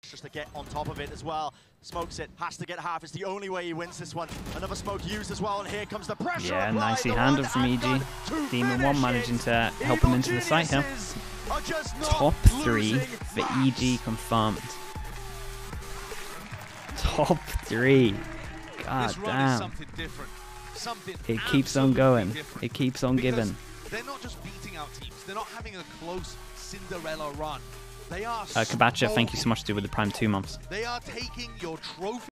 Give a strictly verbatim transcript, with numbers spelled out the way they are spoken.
just to get on top of it as well. Smokes it, has to get half. It's the only way he wins this one. Another smoke used as well, and here comes the pressure. Yeah, applied. nicely The handled one from E G. Demon one managing to help him into the site here. Top three for E G confirmed. Top three. God damn. It keeps on going. It keeps on giving. They're not just beating out teams. They're not having a close Cinderella run. They are Uh, Kabacha, thank you so much to do with the Prime two months. They are taking your trophy.